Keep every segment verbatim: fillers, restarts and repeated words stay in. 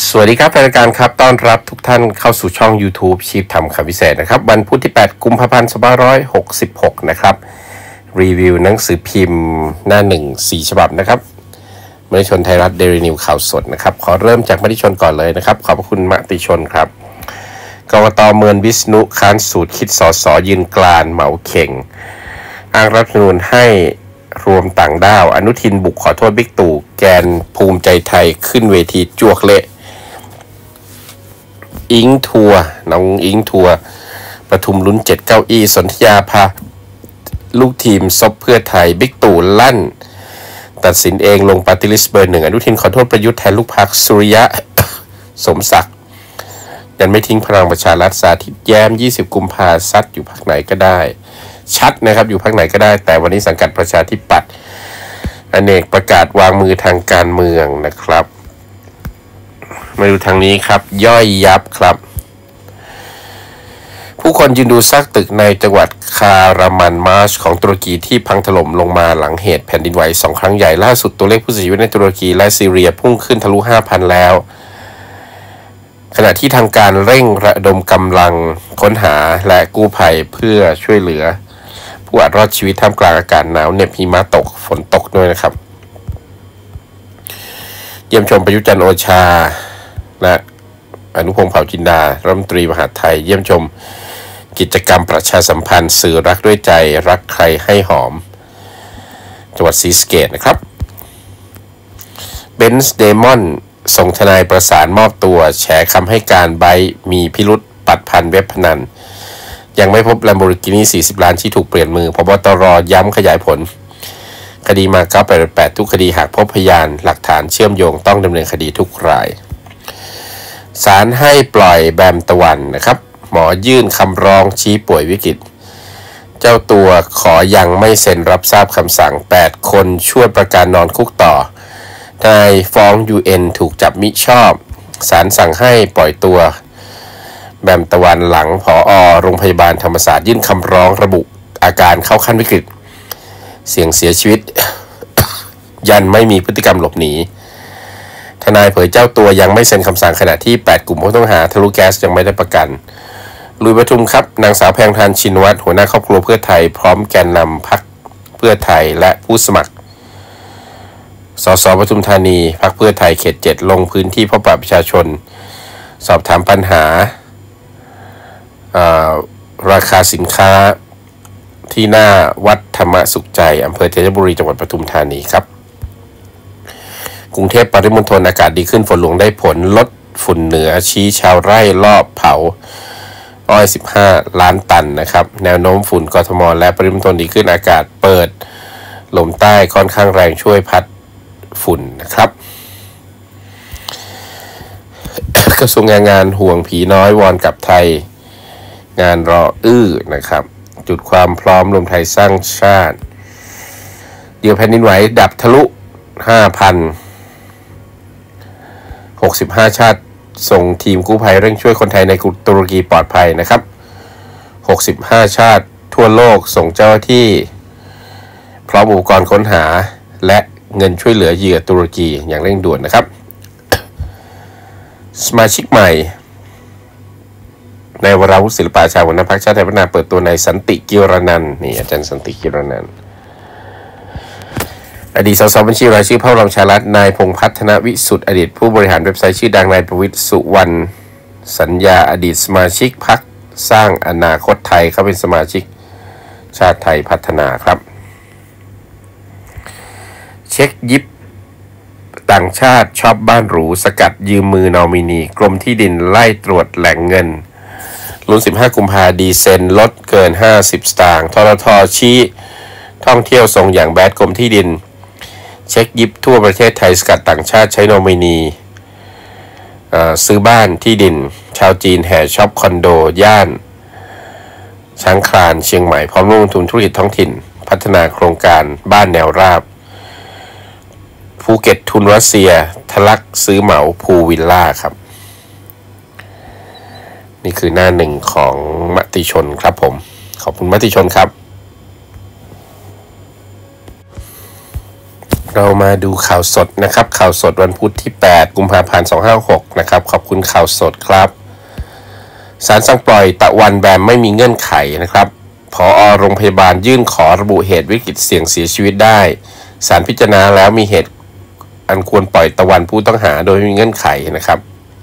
สวัสดีครับรายการครับต้อนรับทุกท่านเข้าสู่ช่อง YouTube ชีพทำคำพิเศษนะครับวันพุธที่แปดกุมภาพันธ์สองพันห้าร้อยหกสิบหกนะครับรีวิวหนังสือพิมพ์หน้าหนึ่ง สี่ฉบับนะครับมติชนไทยรัฐเดลี่นิวข่าวสดนะครับขอเริ่มจากมติชนก่อนเลยนะครับขอบพระคุณมติชนครับกกต.เมืองวิษณุค้านสูตรคิดสสยืนกลานเหมาเข่งอ้างรัฐธรรมนูญให้รวมต่างด้าวอนุทินบุกขอโทษบิ๊กตู่แกนภูมิใจไทยขึ้นเวทีจวกเละอิงทัวน้องอิงทัวประทุมลุ้นเจ็ดเก้าอี้สนธยาพาลูกทีมซบเพื่อไทยบิ๊กตู่ลั่นตัดสินเองลงปาร์ตี้ลิสต์เบอร์หนึ่งอนุทินขอโทษประยุทธ์แทนลูกพรรคสุริยะ สมศักดิ์ยันไม่ทิ้งพลังประชารัฐสาธิตแย้มยี่สิบกุมภาซัดอยู่พรรคไหนก็ได้ชัดนะครับอยู่พรรคไหนก็ได้แต่วันนี้สังกัดประชาธิปัตย์อเนกประกาศวางมือทางการเมืองนะครับมาดูทางนี้ครับย่อยยับครับผู้คนยืนดูซากตึกในจังหวัดคารามันมาชของตุรกีที่พังถล่มลงมาหลังเหตุแผ่นดินไหวสองครั้งใหญ่ล่าสุดตัวเลขผู้เสียชีวิตในตุรกีและซีเรียพุ่งขึ้นทะลุ ห้าพัน แล้วขณะที่ทางการเร่งระดมกำลังค้นหาและกู้ภัยเพื่อช่วยเหลือผู้อาจรอดชีวิตท่ามกลางอากาศหนาวเหน็บหิมะตกฝนตกด้วยนะครับเยี่ยมชมประยุทธ์จันทร์โอชาและอนุพงษ์เผ่าจินดารัฐมนตรีมหาดไทยเยี่ยมชมกิจกรรมประชาสัมพันธ์สื่อรักด้วยใจรักใครให้หอมจังหวัดศรีสะเกษนะครับเบนซ์เดมอนส่งทนายประสานมอบตัวแฉคำให้การไบต์มีพิรุษปัดพันเว็บพนันยังไม่พบ Lamborghini สี่สิบล้านที่ถูกเปลี่ยนมือพบตรย้ำขยายผลคดีมาเก้าแปดแปดทุกคดีหากพบพยานหลักฐานเชื่อมโยงต้องดำเนินคดีทุกรายศาลให้ปล่อยแบมตะวันนะครับหมอยื่นคำร้องชี้ป่วยวิกฤตเจ้าตัวขอยังไม่เซ็นรับทราบคำสั่งแปดคนช่วยประกันนอนคุกต่อนายฟ้อง ยู เอ็น ถูกจับมิชอบศาลสั่งให้ปล่อยตัวแบมตะวันหลังผอ.โรงพยาบาลธรรมศาสตร์ยื่นคำร้องระบุอาการเข้าขั้นวิกฤตเสี่ยงเสียชีวิต ยันไม่มีพฤติกรรมหลบหนีทนายเผยเจ้าตัวยังไม่เซ็นคำสั่งขณะที่แปดกลุ่มผู้ต้องหาทะลุแก๊สยังไม่ได้ประกันลุยประทุมครับนางสาวแพงทานชินวัตรหัวหน้าครอบครัวเพื่อไทยพร้อมแกนนำพรรคเพื่อไทยและผู้สมัครสสปทุมธานีพรรคเพื่อไทยเขตเจ็ดลงพื้นที่พบปะประชาชนสอบถามปัญหาราคาสินค้าที่หน้าวัดธรรมสุขใจอำเภอธัญบุรีจังหวัดปทุมธานีครับกรุงเทพปริมณฑลอากาศดีขึ้นฝนหลวงได้ผลลดฝุ่นเหนือชี้ชาวไร่รอบเผาอ้อยสิบห้าล้านตันนะครับแนวโน้มฝุ่นกทมและปริมณฑลดีขึ้นอากาศเปิดลมใต้ค่อนข้างแรงช่วยพัดฝุ่นนะครับกระทรวงแรงงานห่วงผีน้อยวอนกับไทยงานรออื้อนะครับจุดความพร้อมรวมไทยสร้างชาติเดี๋ยวแผ่นดินไหวดับทะลุ ห้าพันหกสิบห้า ชาติส่งทีมกู้ภัยเร่งช่วยคนไทยในตุรกีปลอดภัยนะครับหกสิบห้าชาติทั่วโลกส่งเจ้าหน้าที่พร้อมอุปกรณ์ค้นหาและเงินช่วยเหลือเหยื่อตุรกีอย่างเร่งด่วนนะครับสมาชิกใหม่ในวราวุฒิศิลปะชาหัวหน้าพรรคชาติไทยพัฒนาเปิดตัวในสันติกิรนันท์นี่อาจารย์สันติกิรนันท์อดีตสสบัญชีรายชื่อพรรคพลังประชารัฐนายพงษ์พัฒนวิสุทธิ์อดีตผู้บริหารเว็บไซต์ชื่อดังนายประวิตรสุวรรณสัญญาอดีตสมาชิกพรรคสร้างอนาคตไทยเขาเป็นสมาชิกชาติไทยพัฒนาครับเช็คยิบต่างชาติชอบบ้านหรูสกัดยืมมือนอมินีกรมที่ดินไล่ตรวจแหล่งเงินลุ้นสิบห้ากุมภาดีเซนลดเกินห้าสิบสตางค์ทททชี้ท่องเที่ยวทรงอย่างแบดกรมที่ดินเช็คยิบทั่วประเทศไทยสกัดต่างชาติใช้นอมินีซื้อบ้านที่ดินชาวจีนแห่ช็อปคอนโดย่านช้างคลานเชียงใหม่พร้อมลงทุนธุรกิจท้องถิ่นพัฒนาโครงการบ้านแนวราบภูเก็ตทุนรัสเซียทะลักซื้อเหมาพูวิลล่าครับนี่คือหน้าหนึ่งของมติชนครับผมขอบคุณมติชนครับเรามาดูข่าวสดนะครับข่าวสดวันพุธที่แปดกุมภาพันธ์สองพันห้าร้อยหกนะครับขอบคุณข่าวสดครับศาลสั่งปล่อยตะวันแบมไม่มีเงื่อนไขนะครับผอ.โรงพยาบาลยื่นขอระบุเหตุวิกฤตเสี่ยงเสียชีวิตได้ศาลพิจารณาแล้วมีเหตุอันควรปล่อยตะวันผู้ต้องหาโดยไม่มีเงื่อนไขนะครับ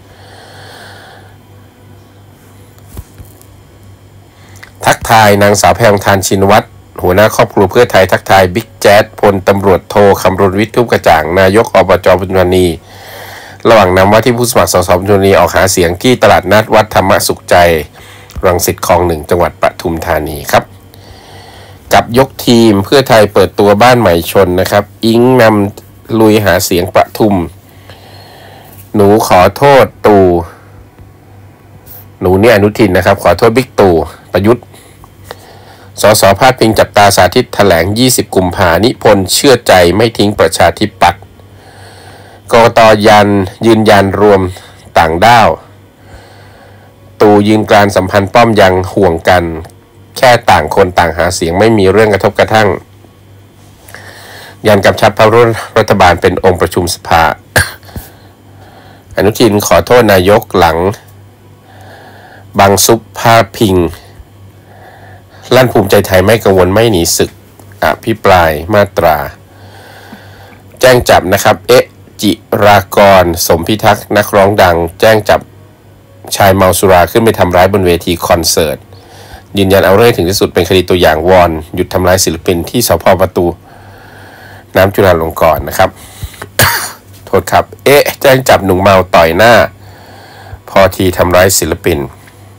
ทักทายนางสาวแพรวทานชินวัตรหัวหน้าครอบครัวเพื่อไทยทักทายบิ๊กแจ๊ดพลตำรวจโทคำรณวิทย์ทุบกระจ่างนายกอบจ.ปทุมธานีระหว่างนำว่าที่ผู้สมัครสสปทุมธานีออกหาเสียงที่ตลาดนัดวัดธรรมสุขใจรังสิตคลองหนึ่งจังหวัดปทุมธานีครับกับยกทีมเพื่อไทยเปิดตัวบ้านใหม่ชนนะครับอิงนำลุยหาเสียงปทุมหนูขอโทษตู่หนูเนี่ยอนุทินนะครับขอโทษบิ๊กตู่ประยุทธ์สสพาดพิงจับตาสาธิตแถลงยี่สิบกุมภานิพนธ์เชื่อใจไม่ทิ้งประชาธิปัตย์กกต.ยันยืนยันรวมต่างด้าวตู่ยืนกรานสัมพันธ์ป้อมยังห่วงกันแค่ต่างคนต่างหาเสียงไม่มีเรื่องกระทบกระทั่งยันกำชับพรรครัฐบาลเป็นองค์ประชุมสภา อนุทินขอโทษนายกหลังบางซุปพาดพิงลั่นภูมิใจไทยไม่กังวลไม่หนีศึกอภิปรายมาตราแจ้งจับนะครับเอ๊ะจิรากรสมพิทักษ์นักร้องดังแจ้งจับชายเมาสุราขึ้นไปทำร้ายบนเวทีคอนเสิร์ตยืนยันเอาเรื่องถึงที่สุดเป็นคดีตัวอย่างวอนหยุดทำร้ายศิลปินที่สภ.ประตูน้ำจุฬาลงกรณ์นะครับ โทษครับเอ๊ะแจ้งจับหนุ่มเมาต่อยหน้าพอทีทำร้ายศิลปิน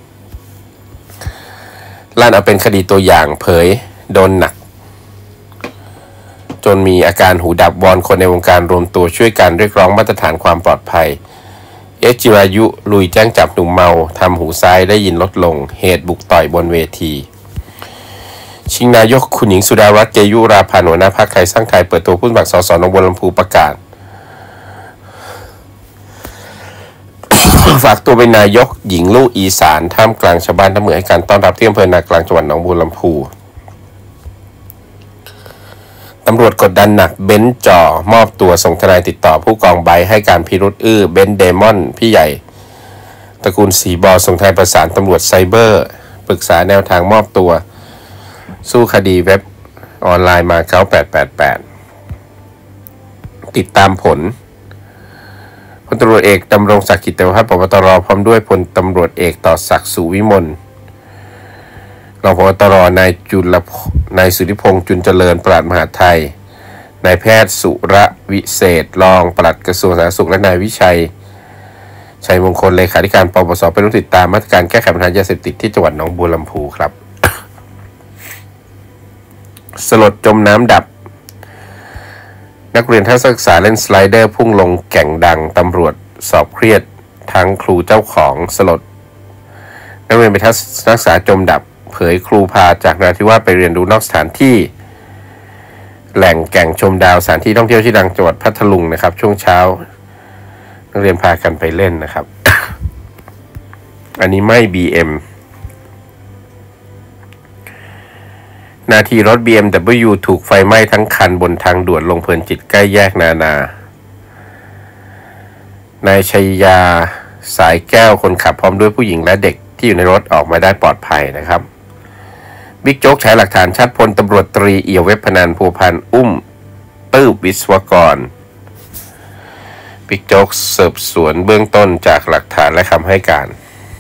ลั่นเอาเป็นคดีตัวอย่างเผยโดนหนักจนมีอาการหูดับวอนคนในวงการรวมตัวช่วยกันเรียกร้องมาตรฐานความปลอดภัยเอจิรายุลุยแจ้งจับหนุ่มเมาทำหูซ้ายได้ยินลดลงเหตุบุกต่อยบนเวทีชิงนายกคุณหญิงสุดารัตน์เกยุราพันธ์หัวหน้าพรรคไทยสร้างไทยเปิดตัวผู้สมัครสสหนองบัวลำพูประกาศ ฝากตัวเป็นนายกหญิงลูกอีสานท่ามกลางชาวบ้านทั้งเมืองให้การต้อนรับที่อำเภอนากลางจังหวัดหนองบัวลำพูตำรวจกดดันหนักเบนซ์จ่อมอบตัวส่งทนายติดต่อผู้กองไบให้การพิรุธอื้อเบนซ์เดมอนพี่ใหญ่ตระกูลสีบอส่งทนายประสานตำรวจไซเบอร์ปรึกษาแนวทางมอบตัวสู้คดีเว็บออนไลน์มาเก้าแปดแปดแปดติดตามผลพลตำรวจเอกดำรงศักดิ์กิติพัฒน์ ผบ.ตร.พร้อมด้วยพลตำรวจเอกต่อศักดิ์สุวิมลรองผบ.ตร.นายจุลนายสุทธิพงษ์จุลเจริญปลัดมหาดไทยนายแพทย์สุรวิเศษรองปลัดกระทรวงสาธารณสุขและนายวิชัยชัยมงคลเลขาธิการปปส.เป็นผู้ติดตามมาตรการแก้ไขปัญหายาเสพติดที่จังหวัดหนองบัวลำพูครับ สลดจมน้ำดับนักเรียนทัศนศึกษาเล่นสไลเดอร์พุ่งลงแก่งดังตำรวจสอบเครียดทั้งครูเจ้าของสลดนักเรียนไปทัศนศึกษาจมดับเผยครูพาจากนราธิวาสไปเรียนรู้นอกสถานที่แหล่งแก่งชมดาวสถานที่ท่องเที่ยวที่ดังจังหวัดพัทลุงนะครับช่วงเช้านักเรียนพากันไปเล่นนะครับ อันนี้ไม่ บี เอ็ม นาทีรถ บี เอ็ม ดับเบิลยู ถูกไฟไหม้ทั้งคันบนทางด่วนลงเพลินจิตใกล้แยกนานานายชัยยาสายแก้วคนขับพร้อมด้วยผู้หญิงและเด็กที่อยู่ในรถออกมาได้ปลอดภัยนะครับบิ๊กโจ๊กใช้หลักฐานชัดพลตำรวจตรีเอี่ยวเว็บพนันพัวพันอุ้มตื้อวิศวกรบิ๊กโจ๊กสืบสวนเบื้องต้นจากหลักฐานและคำให้การ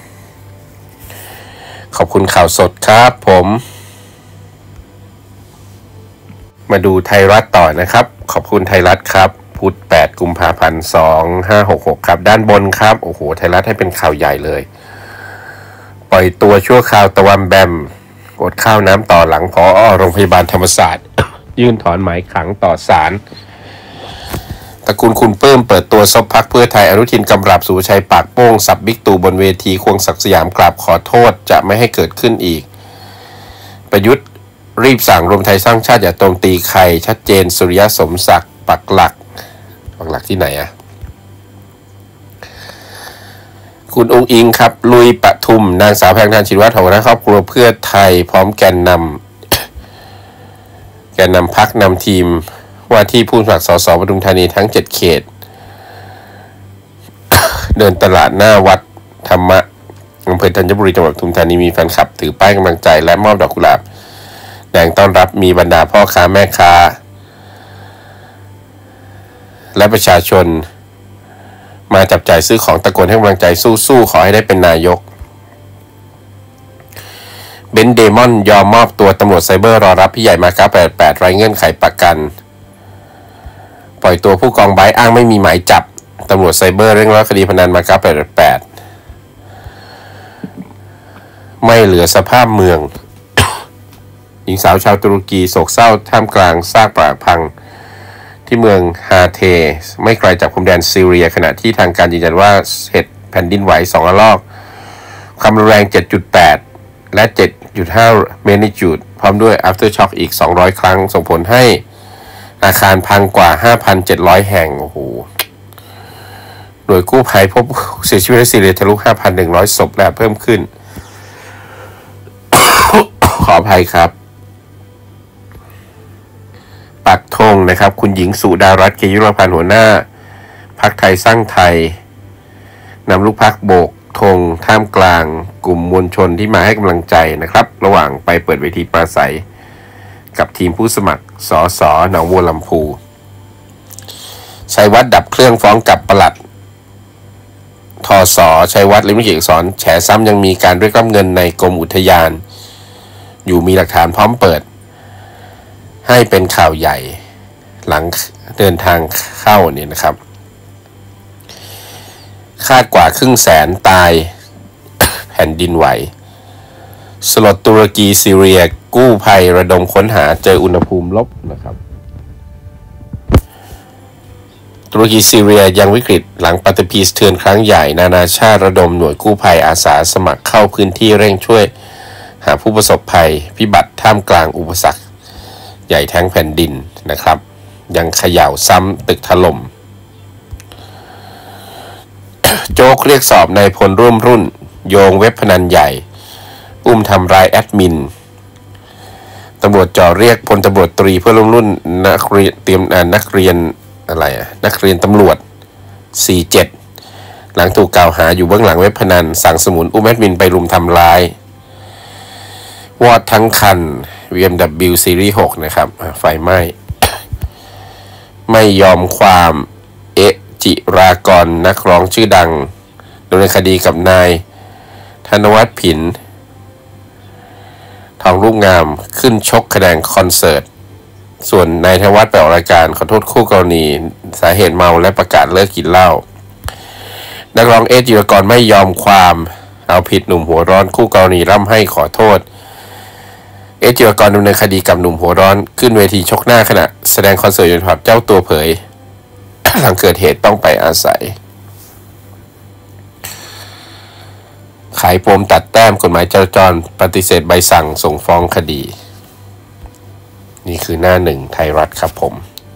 ขอบคุณข่าวสดครับผมมาดูไทยรัฐต่อนะครับขอบคุณไทยรัฐครับพุธแปดกุมภาพันธ์สองพันห้าร้อยหกสิบหกครับด้านบนครับโอ้โหไทยรัฐให้เป็นข่าวใหญ่เลยปล่อยตัวชั่วคราวตะวันแบมอดข้าวน้ำต่อหลังผอ.โรงพยาบาลธรรมศาสตร์ ยื่นถอนหมายขังต่อศาลตระกูลคุณปลื้มเปิดตัวซบพักเพื่อไทยอนุทินกำราบสุวชัยปากโป้งสับบิ๊กตู่บนเวทีควงศักดิ์สยามกราบขอโทษจะไม่ให้เกิดขึ้นอีกประยุทธ์รีบสั่งรวมไทยสร้างชาติอย่าโจมตีใครชัดเจนสุริยะสมศักดิ์ปักหลักปักหลักที่ไหนอะคุณองค์อิงครับลุยปทุมนางสาวแพรวทานชินวัตรหัวหน้าครอบครัวเพื่อไทยพร้อมแกนนำแกนนำพรรคนำทีมว่าที่ผู้สมัครสสปทุมธานีทั้งเจ็ดเขต เดินตลาดหน้าวัดธรรมะอำเภอธัญบุรีจังหวัดปทุมธานีมีแฟนคลับถือป้ายกำลังใจและมอบดอกกุหลาบแดงต้อนรับมีบรรดาพ่อค้าแม่ค้าและประชาชนมาจับจ่ายซื้อของตะโกนให้กำลังใจสู้ๆขอให้ได้เป็นนายกเบนเดมอนยอมมอบตัวตำรวจไซเบอร์รอรับพี่ใหญ่มาเก้าแปดแปดไร้เงื่อนไขประกันปล่อยตัวผู้กองไบอ้างไม่มีหมายจับตำรวจไซเบอร์เร่งรัดคดีพนันมาเก้าแปดแปดไม่เหลือสภาพเมือง หญิงสาวชาวตุรกีโศกเศร้าท่ามกลางซากปรักพังที่เมืองฮาเทไม่ไกลจากพรมแดนซีเรียขณะที่ทางการยืนยันว่าเหตุแผ่นดินไหวสองระลอกความรุนแรง เจ็ดจุดแปด และ เจ็ดจุดห้า เมกนิจูดพร้อมด้วย aftershock อีกสองร้อยครั้งส่งผลให้อาคารพังกว่า ห้าพันเจ็ดร้อย แห่งโอ้โหหน่วยกู้ภัยพบเสียชีวิตในซีเรียทะลุ ห้าพันหนึ่งร้อย ศพและเพิ่มขึ้น ขออภัยครับปักธงนะครับคุณหญิงสุดารัตน์ เกยุรพันธ์หัวหน้าพรรคไทยสร้างไทยนำลูกพรรคโบกธงท่ามกลางกลุ่มมวลชนที่มาให้กำลังใจนะครับระหว่างไปเปิดเวทีปราศัยกับทีมผู้สมัครสสหนองบัวลำพูชัยวัฒน์ดับเครื่องฟ้องกับปลัดทสชัยวัฒน์ลิมลิขิตอักษรแฉซ้ำยังมีการเรียกรับเงินในกรมอุทยานอยู่มีหลักฐานพร้อมเปิดให้เป็นข่าวใหญ่หลังเดินทางเข้าเนี่ยนะครับคาดกว่าครึ่งแสนตายแผ่นดินไหวสลดตุรกีซีเรียกู้ภัยระดมค้นหาเจออุณหภูมิลบนะครับตุรกีซีเรียยังวิกฤตหลังปฏิพีสเทือนครั้งใหญ่นานาชาติระดมหน่วยกู้ภัยอาสาสมัครเข้าพื้นที่เร่งช่วยหาผู้ประสบภัยพิบัติท่ามกลางอุปสรรคใหญ่ทั้งแผ่นดินนะครับยังเขย่าซ้ำตึกถล่ม โจ๊กเรียกสอบนายพลร่วมรุ่นโยงเว็บพนันใหญ่อุ้มทำร้ายแอดมินตำรวจจ่อเรียกพลตำรวจตรีเพื่อร่วมรุ่นนักเรียนเตรียมนักเรียนอะไรอะนักเรียนตำรวจสี่สิบเจ็ดหลังถูกกล่าวหาอยู่เบื้องหลังเว็บพนันสั่งสมุนอุ้มแอดมินไปรุมทำร้ายวอดทั้งคัน บี เอ็ม ดับเบิลยู ซีรีส์หกนะครับไฟไหม้ไม่ยอมความเอะจิรากรนักร้องชื่อดังดำเนินคดีกับนายธนวัฒน์ผินทองรูปงามขึ้นชกแสดงคอนเสิร์ตส่วนนายธนวัฒน์ไปออกรายการขอโทษคู่กรณีสาเหตุเมาและประกาศเลิกกินเหล้านักร้องเอะจิรากรไม่ยอมความเอาผิดหนุ่มหัวร้อนคู่กรณีร่ำให้ขอโทษเอจิรกรดำเนินคดีกับหนุ่มหัวร้อนขึ้นเวทีชกหน้าขณะแสดงคอนเสิร์ตอยู่ในผับเจ้าตัวเผย หลังเกิดเหตุต้องไปอาศัยขายปมตัดแต้มกฎหมายจราจรปฏิเสธใบสั่งส่งฟ้องคดีนี่คือหน้าหนึ่งไทยรัฐครับผม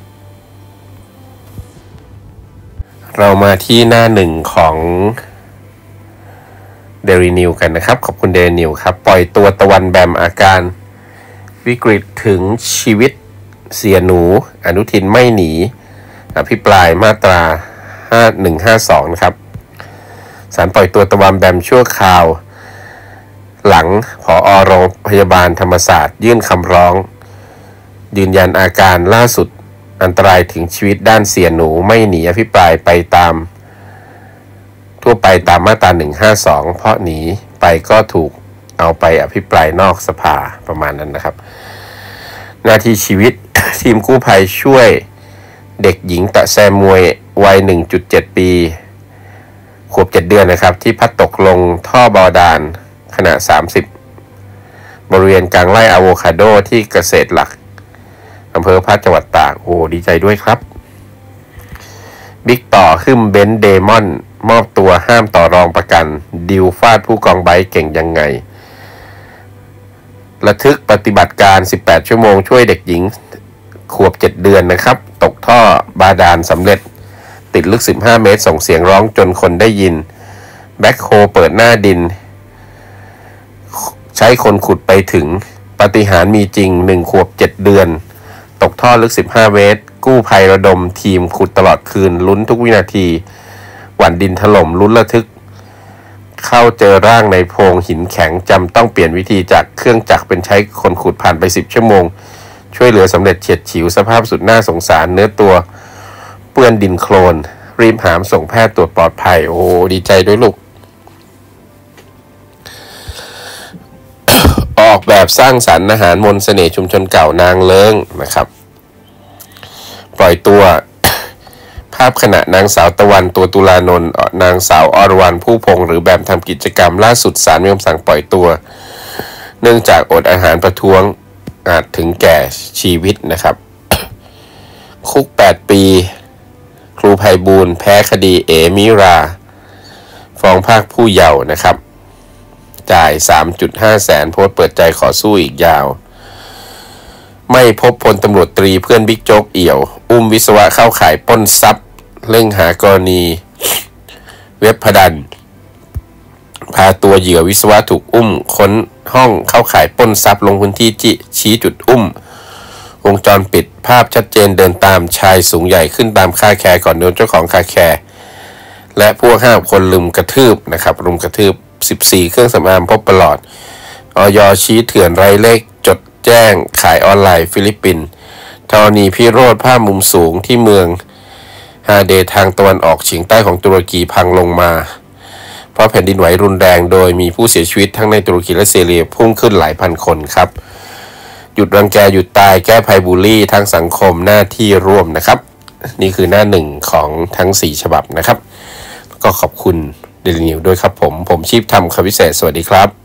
เรามาที่หน้าหนึ่งของเดลี่นิวกันนะครับขอบคุณเดลี่นิวครับปล่อยตัวตะวันแบมอาการวิกฤตถึงชีวิตเสียหนูอนุทินไม่หนีอภิปรายมาตราห้าหนึ่งห้าสองนะครับศาลปล่อยตัวตะวันแบมชั่วคราวหลังผอ.โรงพยาบาลธรรมศาสตร์ยื่นคำร้องยืนยันอาการล่าสุดอันตรายถึงชีวิตด้านเสียหนูไม่หนีอภิปรายไปตามทั่วไปตามมาตราหนึ่งห้าสองเพราะหนีไปก็ถูกเอาไปอภิปรายนอกสภาประมาณนั้นนะครับหน้าที่ชีวิต ทีมกู้ภัยช่วยเด็กหญิงตะแซมวยวัย หนึ่งจุดเจ็ด ปีขวบเจ็ดเดือนนะครับที่พัดตกลงท่อบาดาลขนาดสามสิบบริเวณกลางไร่อะโวคาโดที่เกษตรหลักอำเภอพัทจังหวัดตากโอ้ดีใจด้วยครับบิ๊กต่อขึ้นเบนซ์เดมอนมอบตัวห้ามต่อรองประกันดิวฟาดผู้กองไบค์เก่งยังไงระทึกปฏิบัติการสิบแปดชั่วโมงช่วยเด็กหญิงขวบเจ็ดเดือนนะครับตกท่อบาดาลสำเร็จติดลึกสิบห้าเมตรส่งเสียงร้องจนคนได้ยินแบ็คโฮเปิดหน้าดินใช้คนขุดไปถึงปาฏิหาริย์มีจริงหนึ่งขวบเจ็ดเดือนตกท่อลึกสิบห้าเมตรกู้ภัยระดมทีมขุดตลอดคืนลุ้นทุกวินาทีหวั่นดินถล่มลุ้นระทึกเข้าเจอร่างในโพรงหินแข็งจำต้องเปลี่ยนวิธีจากเครื่องจักรเป็นใช้คนขุดผ่านไปสิบชั่วโมงช่วยเหลือสำเร็จเฉียดฉิวสภาพสุดน่าสงสารเนื้อตัวเปื้อนดินโคลนรีบหามส่งแพทย์ตรวจปลอดภัยโอ้ดีใจด้วยลูก ออกแบบสร้างสรรค์อาหารมนต์เสน่ห์ชุมชนเก่านางเลิ้งนะครับปล่อยตัวภาพขณะนางสาวตะวันตัวตุลานนท์นางสาวอรวรรณผู้พงษ์หรือแบมทำกิจกรรมล่าสุดศาลมีคำสั่งปล่อยตัวเนื่องจากอดอาหารประท้วงอาจถึงแก่ชีวิตนะครับ คุกแปดปีครูไพบูลย์แพ้คดีเอมิราฟ้องภาคผู้เยาว์นะครับจ่าย สามจุดห้า แสนโพสต์เปิดใจขอสู้อีกยาวไม่พบพลตำรวจตรีเพื่อนบิ๊กโจ๊กเอี่ยวอุ้มวิศวะเข้าข่ายปล้นทรัพย์เร่งหากรณีเว็บพนันพาตัวเหยื่อวิศวะถูกอุ้มค้นห้องเข้าข่ายปล้นทรัพย์ลงพื้นที่จิชี้จุดอุ้มวงจรปิดภาพชัดเจนเดินตามชายสูงใหญ่ขึ้นตามคาแคร์ก่อนโดนเจ้าของคาแคร์และพวกห้าคนลุมกระทืบนะครับรุมกระทืบสิบสี่เครื่องสำอางพบประหลอดอย.ชี้เถื่อนไร้เลขจดแจ้งขายออนไลน์ฟิลิปปินส์ธรณีพิโรธภาพมุมสูงที่เมืองฮาเดทางตะวันออกเฉียงใต้ของตุรกีพังลงมาเพราะแผ่นดินไหวรุนแรงโดยมีผู้เสียชีวิตทั้งในตุรกีและซีเรียพุ่งขึ้นหลายพันคนครับหยุดรังแกหยุดตายแก้ภัยบูลลี่ทางสังคมหน้าที่ร่วมนะครับนี่คือหน้าหนึ่งของทั้งสี่ฉบับนะครับก็ขอบคุณเดลินิวด้วยครับผมผมชีพทำคำวิเศษสวัสดีครับ